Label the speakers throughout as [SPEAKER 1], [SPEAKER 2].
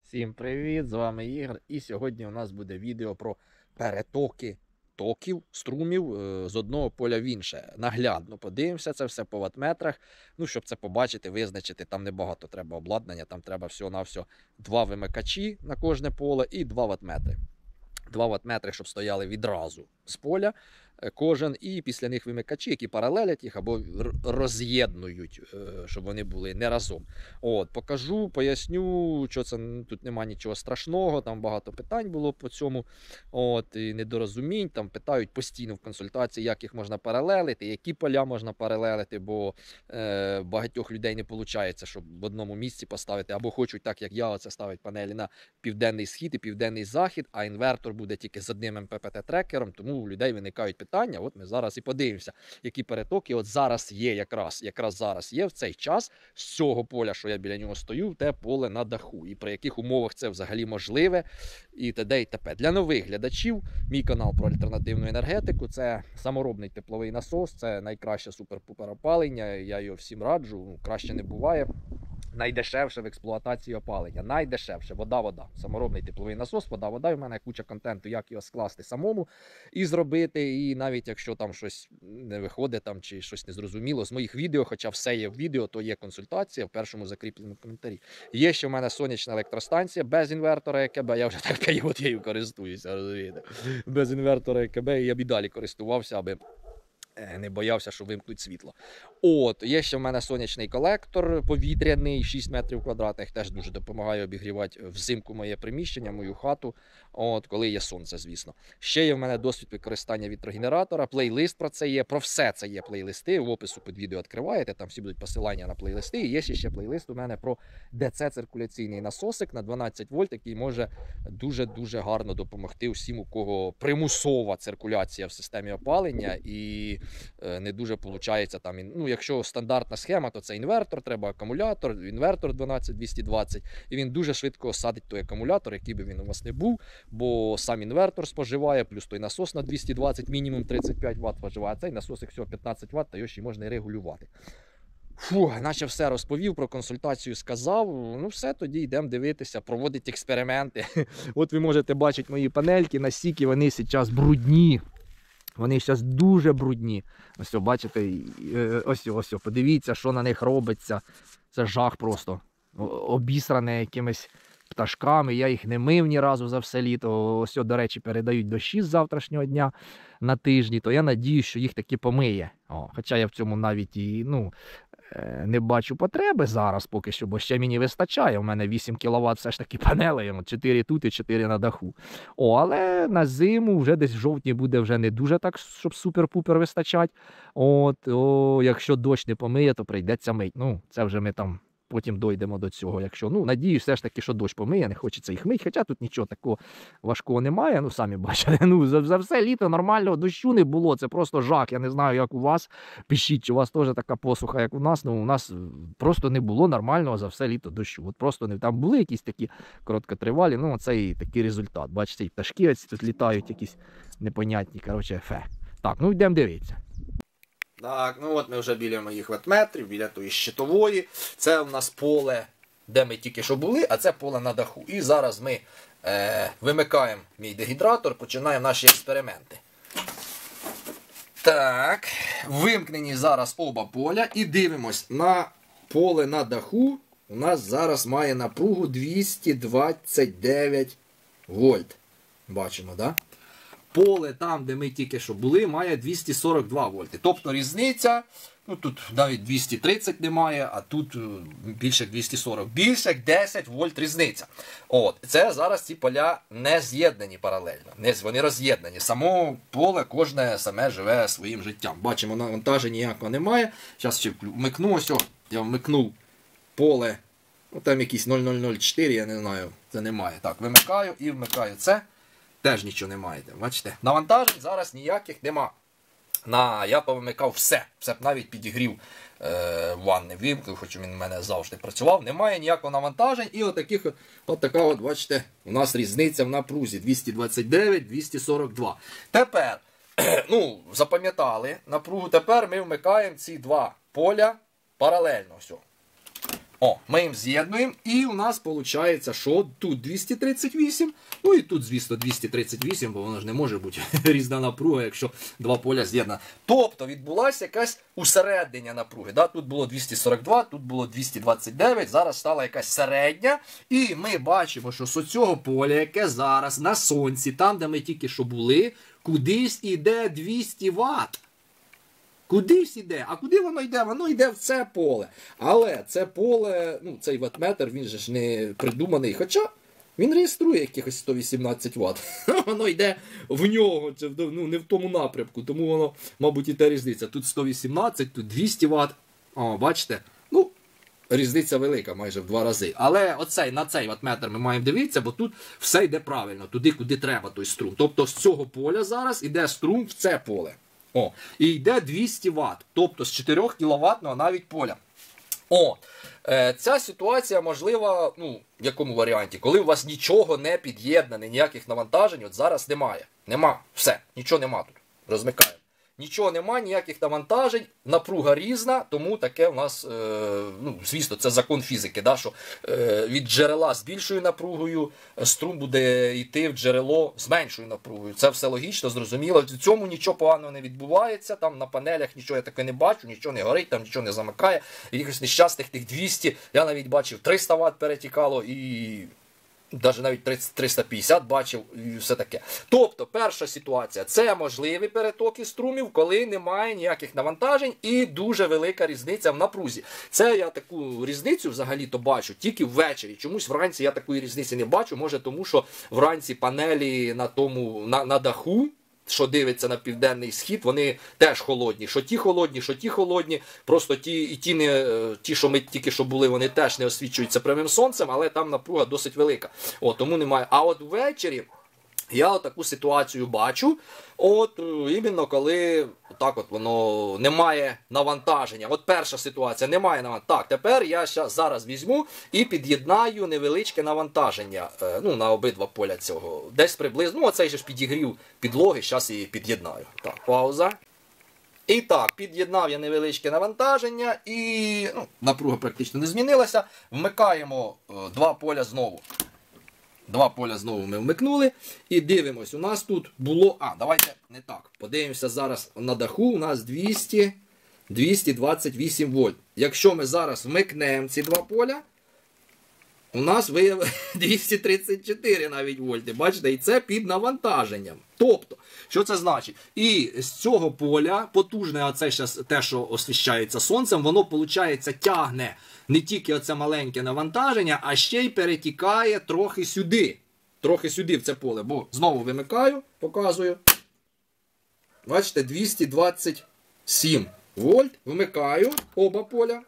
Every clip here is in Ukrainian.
[SPEAKER 1] Всім привіт! З вами Ігор. І сьогодні у нас буде відео про перетоки токів, струмів з одного поля в інше. Наглядно подивимося це все по ваттметрах. Ну, щоб це побачити, визначити, там небагато треба обладнання, там треба всього-навсього 2 вимикачі на кожне поле і 2 ваттметри. 2 ваттметри, щоб стояли відразу з поля кожен, і після них вимикачі, які паралелять їх або роз'єднують, щоб вони були не разом. От, покажу, поясню, що це тут немає нічого страшного, там багато питань було по цьому, от, і недорозумінь, там питають постійно в консультації, як їх можна паралелити, які поля можна паралелити, бо багатьох людей не виходить, щоб в одному місці поставити, або хочуть так, як я, оце ставить панелі на південний схід і південний захід, а інвертор буде тільки з одним МППТ-трекером, тому у людей виникають питання. От ми зараз і подивимося, які перетоки от зараз є якраз зараз є в цей час з цього поля, що я біля нього стою, те поле на даху. І при яких умовах це взагалі можливе, і т.д. і т.п. Для нових глядачів, мій канал про альтернативну енергетику, це саморобний тепловий насос, це найкраще супер-пупер опалення, я його всім раджу, краще не буває. Найдешевше в експлуатації опалення. Найдешевше. Вода. Саморобний тепловий насос, вода. І в мене куча контенту, як його скласти самому і зробити. І навіть якщо там щось не виходить там, чи щось незрозуміло з моїх відео, хоча все є в відео, то є консультація в першому закріпленому коментарі. Є ще в мене сонячна електростанція без інвертора ЕКБ. Я вже так 5 років користуюся, розумієте. Без інвертора ЕКБ я б і далі користувався, аби не боявся, що вимкнуть світло. От, є ще в мене сонячний колектор повітряний, 6 метрів квадратних, теж дуже допомагає обігрівати взимку моє приміщення, мою хату, от, коли є сонце, звісно. Ще є в мене досвід використання вітрогенератора, плейлист про це є, про все це є плейлисти, в опису під відео відкриваєте, там всі будуть посилання на плейлисти. І є ще плейлист у мене про ДЦ-циркуляційний насосик на 12 вольт, який може дуже-дуже гарно допомогти усім, у кого примусова циркуляція в системі опалення і не дуже виходить там, ну, якщо стандартна схема, то це інвертор, треба акумулятор, інвертор 12220, і він дуже швидко садить той акумулятор, який би він у вас не був, бо сам інвертор споживає, плюс той насос на 220, мінімум 35 Вт споживає, а цей насосик всього 15 Вт, та його ще можна і регулювати. Фух, наче все розповів, про консультацію сказав, ну все, тоді йдемо дивитися, проводити експерименти. От ви можете бачити мої панельки, настільки вони зараз брудні. Вони зараз дуже брудні. Ось, бачите, ось, подивіться, що на них робиться. Це жах просто. Обісране якимись пташками. Я їх не мив ні разу за все літо. Ось, до речі, передають дощі з завтрашнього дня на тижні. То я надіюсь, що їх таки помиє. Хоча я в цьому навіть і, не бачу потреби зараз поки що, бо ще мені вистачає. У мене 8 кВт все ж таки панелей, 4 тут і 4 на даху. Але на зиму вже десь в жовтні буде вже не дуже так, щоб супер-пупер вистачати. Якщо дощ не помиє, то прийдеться мить. Це вже ми там потім дійдемо до цього. Якщо, надіюсь все ж таки, що дощ помиє, не хочеться їх мити. Хоча тут нічого такого важкого немає, самі бачите. За все літо нормального дощу не було, це просто жах. Я не знаю, як у вас. Пишіть, чи у вас теж така посуха, як у нас. У нас просто не було нормального за все літо дощу. От просто не. Там були якісь такі короткотривалі, це і такий результат. Бачите, і пташки ось тут літають якісь непонятні, Так, йдемо дивитися. Так, от ми вже біля моїх ваттметрів, біля тої щитової. Це в нас поле, де ми тільки що були, а це поле на даху. І зараз ми вимикаємо мій дегідратор, починаємо наші експерименти. Так, вимкнені зараз оба поля і дивимось на поле на даху. У нас зараз має напругу 229 вольт. Бачимо, так? Поле там, де ми тільки що були, має 242 вольти. Тобто різниця, тут навіть 230 немає, а тут більше 240. Більше 10 вольт різниця. Це зараз ці поля не з'єднані паралельно. Вони роз'єднані. Само поле кожне саме живе своїм життям. Бачимо, навантаження ніякого немає. Зараз ще вмикну, ось, я вмикнув поле, там якийсь 0004, я не знаю, це немає. Так, вимикаю і вмикаю це. Теж нічого немає, бачите? Навантажень зараз ніяких нема. Я повимикав все. Все навіть підігрів ванни вимкнув, хоч він у мене завжди працював. Немає ніякого навантажень. І така, бачите, у нас різниця в напрузі 229-242. Тепер, запам'ятали напругу. Тепер ми вмикаємо ці два поля паралельно. О, ми їм з'єднуємо, і у нас виходить, що тут 238, ну і тут, звісно, 238, бо воно ж не може бути різна напруга, якщо два поля з'єднані. Тобто відбулася якась усереднення напруги. Да? Тут було 242, тут було 229, зараз стала якась середня. І ми бачимо, що з цього поля, яке зараз на сонці, там, де ми тільки що були, кудись іде 200 Вт. Кудись іде. А куди воно йде? Воно йде в це поле. Але це поле, ну, цей ваттметр, він же ж не придуманий. Хоча він реєструє якихось 118 Вт. Воно йде в нього, ну, не в тому напрямку. Тому воно, мабуть, і та різниця. Тут 118, тут 200 Вт. О, бачите? Ну, різниця велика, майже в 2 рази. Але на цей ваттметр ми маємо дивитися, бо тут все йде правильно, туди, куди треба той струм. Тобто з цього поля зараз йде струм в це поле. О, і йде 200 Вт, тобто з 4 кВт навіть поля. О, ця ситуація можлива, ну, в якому варіанті? Коли у вас нічого не під'єднане, ніяких навантажень, от зараз немає. Нема, все, нічого нема тут. Розмикаємо. Нічого нема, ніяких навантажень, напруга різна, тому таке у нас, ну, звісно, це закон фізики, да, що від джерела з більшою напругою струм буде йти в джерело з меншою напругою. Це все логічно, зрозуміло. В цьому нічого поганого не відбувається, там на панелях нічого я таке не бачу, нічого не горить, там нічого не замикає. Якихось нещасних тих 200, я навіть бачив 300 Вт перетікало і... навіть 350 бачив і все таке. Тобто, перша ситуація – це можливі перетоки струмів, коли немає ніяких навантажень і дуже велика різниця в напрузі. Це я таку різницю взагалі-то бачу тільки ввечері. Чомусь вранці я такої різниці не бачу. Може тому, що вранці панелі на даху, що дивиться на південний схід, вони теж холодні. Що ті холодні, що ті холодні. Просто ті, що ми тільки що були, вони теж не освічуються прямим сонцем, але там напруга досить велика. Тому немає. А от ввечері я таку ситуацію бачу, іменно коли так от воно немає навантаження. От перша ситуація, немає навантаження. Так, тепер я зараз візьму і під'єднаю невеличке навантаження, ну, на обидва поля цього. Десь приблизно, оцей же ж підігрів підлоги, зараз і під'єднаю. Так, пауза. І так, під'єднав я невеличке навантаження і, ну, напруга практично не змінилася. Вмикаємо два поля знову. Два поля знову ми вмикнули і дивимось, у нас тут було, давайте не так, подивимося зараз на даху, у нас 228 вольт. Якщо ми зараз вмикнемо ці два поля, у нас виявилося 234 навіть вольти, бачите, і це під навантаженням. Тобто, що це значить? І з цього поля, потужне, оце зараз те, що освіщається сонцем, воно, виходить, тягне не тільки оце маленьке навантаження, а ще й перетікає трохи сюди. Трохи сюди в це поле. Бо знову вимикаю, показую. Бачите, 227 вольт. Вмикаю оба поля.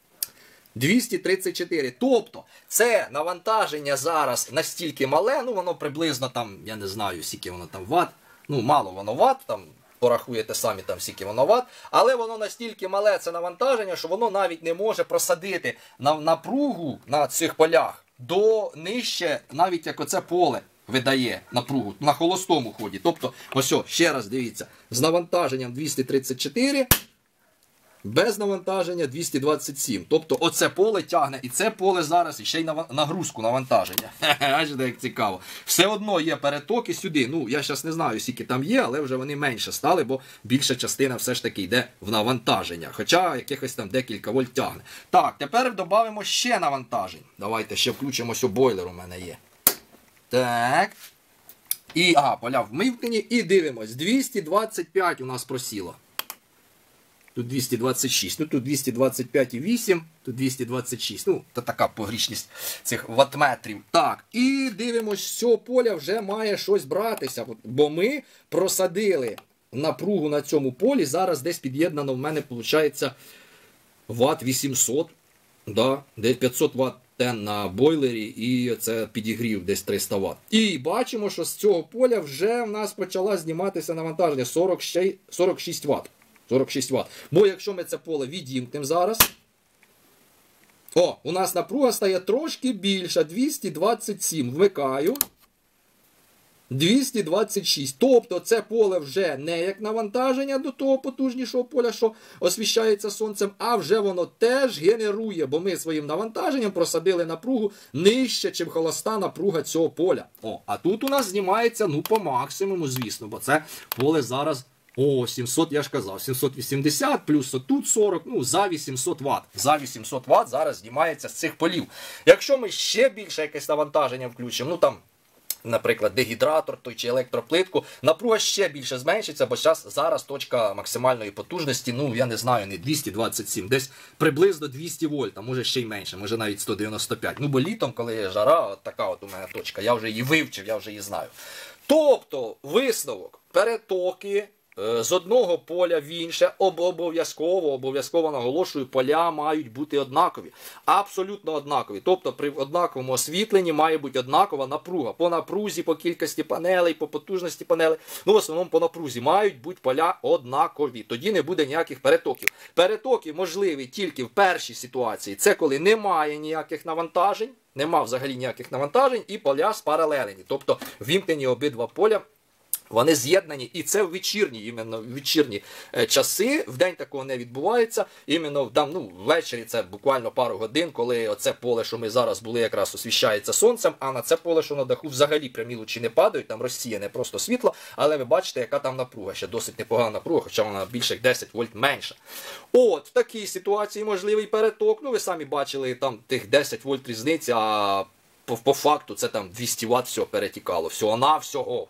[SPEAKER 1] 234. Тобто, це навантаження зараз настільки мале, ну воно приблизно там, я не знаю, скільки воно там ватт, ну мало воно ватт, там порахуєте самі там скільки воно ватт, але воно настільки мале це навантаження, що воно навіть не може просадити напругу на цих полях до нижче, навіть як оце поле видає напругу на холостому ході. Тобто, ось, ще раз дивіться, з навантаженням 234, без навантаження 227. Тобто оце поле тягне, і це поле зараз і ще й нагрузку навантаження. Бачите, як цікаво. Все одно є перетоки сюди. Ну, я зараз не знаю, скільки там є, але вже вони менше стали, бо більша частина все ж таки йде в навантаження. Хоча якихось там декілька вольт тягне. Так, тепер додамо ще навантажень. Давайте ще включимо, ось бойлер у мене є. Так. І, поля вмикнені. І дивимось. 225 у нас просіло. Тут 226, ну тут 225,8, тут 226. Ну, це така погрішність цих ваттметрів. Так, і дивимось, з цього поля вже має щось братися, бо ми просадили напругу на цьому полі. Зараз десь під'єднано в мене, виходить, ватт 800, да, десь 500 ватт на бойлері, і це підігрів десь 300 ватт. І бачимо, що з цього поля вже в нас почала зніматися навантаження 46 ватт. 46 Вт. Бо якщо ми це поле відімкнемо зараз, у нас напруга стає трошки більша, 227. Вмикаю. 226. Тобто це поле вже не як навантаження до того потужнішого поля, що освіщається сонцем, а вже воно теж генерує, бо ми своїм навантаженням просадили напругу нижче, чим холоста напруга цього поля. А тут у нас знімається, по максимуму, звісно, бо це поле зараз, 700, я ж казав, 780, плюс отут 40, за 800 Вт. За 800 Вт зараз знімається з цих полів. Якщо ми ще більше якесь навантаження включимо, наприклад, дегідратор той чи електроплитку, напруга ще більше зменшиться, бо зараз точка максимальної потужності, я не знаю, не 227, десь приблизно 200 вольт, а може ще й менше, може навіть 195. Бо літом, коли є жара, така у мене точка, я вже її вивчив, я вже її знаю. Тобто, висновок, перетоки з одного поля в інше обов'язково наголошую, поля мають бути однакові. Абсолютно однакові. Тобто при однаковому освітленні має бути однакова напруга. По напрузі, по кількості панелей, по потужності панелей. В основному по напрузі мають бути поля однакові. Тоді не буде ніяких перетоків. Перетоки можливі тільки в першій ситуації. Це коли немає ніяких навантажень, нема взагалі ніяких навантажень і поля спаралелені. Тобто вімкнені обидва поля. Вони з'єднані, і це в вечірні часи, в день такого не відбувається, іменно ввечері це буквально пару годин, коли оце поле, що ми зараз були, якраз освіщається сонцем, а на це поле, що на даху, взагалі прямі лучі не падають, там розсіяне просто світло, але ви бачите, яка там напруга, ще досить непогана напруга, хоча вона більше як 10 вольт менша. В такій ситуації можливий переток, ви самі бачили, там тих 10 вольт різниці, а по факту це там 200 Вт всього перетікало, всього-навсього.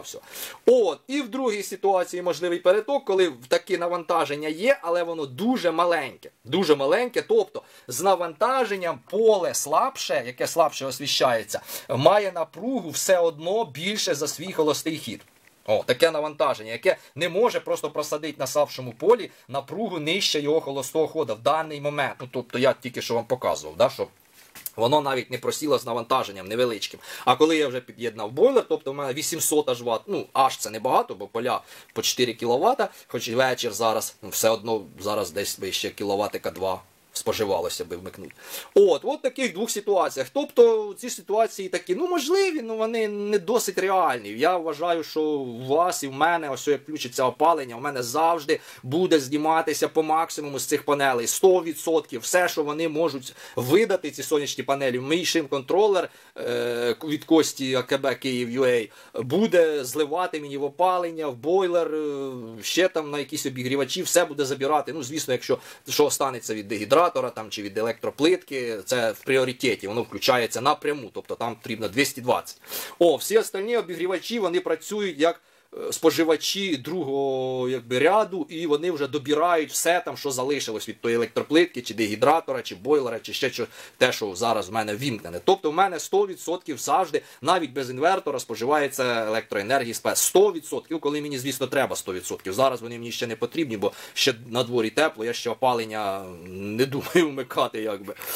[SPEAKER 1] І в другій ситуації можливий переток, коли таке навантаження є, але воно дуже маленьке, тобто з навантаженням поле слабше, яке слабше освіщається, має напругу все одно більше за свій холостий хід. Таке навантаження, яке не може просто просадити на слабшому полі напругу нижче його холостого ходу в даний момент. Тобто я тільки що вам показував, що воно навіть не просіло з навантаженням невеличким. А коли я вже під'єднав бойлер, тобто в мене 800 аж Вт, аж це небагато, бо поля по 4 кВт, хоч і вечір зараз, все одно зараз десь би ще кіловатика 2 споживалося би вмикнути. От таких двох ситуаціях. Тобто ці ситуації такі, можливі, вони не досить реальні. Я вважаю, що у вас і в мене, ось як включиться опалення, у мене завжди буде зніматися по максимуму з цих панелей. 100%. Все, що вони можуть видати, ці сонячні панелі. Мій шим-контролер від Кості АКБ Київ.UA буде зливати мені в опалення, в бойлер, ще там на якісь обігрівачі, все буде забирати. Звісно, якщо що останеться від дегідратора, чи від електроплитки, це в пріоритеті, воно включається напряму, тобто там потрібно 220. Всі остальні обігрівачі, вони працюють як споживачі другого ряду, і вони вже добирають все там, що залишилось від тої електроплитки, чи дегідратора, чи бойлера, чи ще те, що зараз в мене вімкнене. Тобто в мене 100% завжди, навіть без інвертора, споживається електроенергії з 100%, коли мені, звісно, треба 100%. Зараз вони мені ще не потрібні, бо ще на дворі тепло, я ще опалення не думаю вмикати,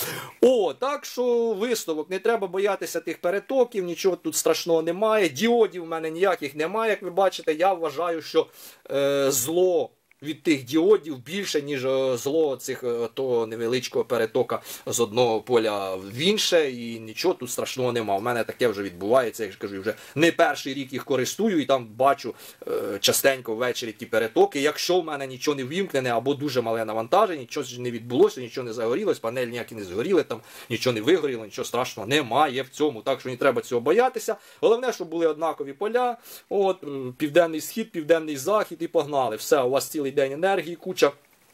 [SPEAKER 1] так що висновок, не треба боятися тих перетоків, нічого тут страшного немає, діодів в мене ніяких немає, як ви бачите, я вважаю, що зло від тих діодів більше, ніж зло того невеличкого перетока з одного поля в інше, і нічого тут страшного нема. У мене таке вже відбувається, я ж кажу, вже не перший рік їх користую, і там бачу частенько ввечері ті перетоки. Якщо в мене нічого не ввімкнене або дуже мале навантаження, нічого не відбулося, нічого не загорілось, панель ніякі не згоріли, там нічого не вигоріло, нічого страшного немає в цьому, так що не треба цього боятися. Головне, щоб були однакові поля, південний схід, південний захід, і погнали. Все, у вас цілий день енергії, куча,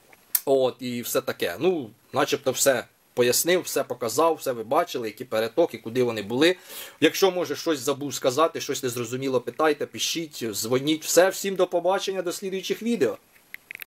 [SPEAKER 1] і все таке. Начебто все пояснив, все показав, все ви бачили, які перетоки, куди вони були. Якщо, може, щось забув сказати, щось незрозуміло, питайте, пишіть, дзвоніть. Все, всім до побачення, до слідуючих відео.